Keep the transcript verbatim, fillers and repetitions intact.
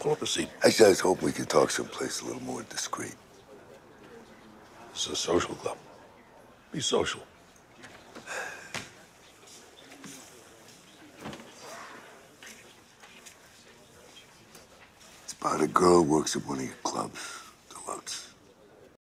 Pull up a seat. Actually, I was hoping we could talk someplace a little more discreet. This is a social club. Be social. It's about a girl who works at one of your clubs.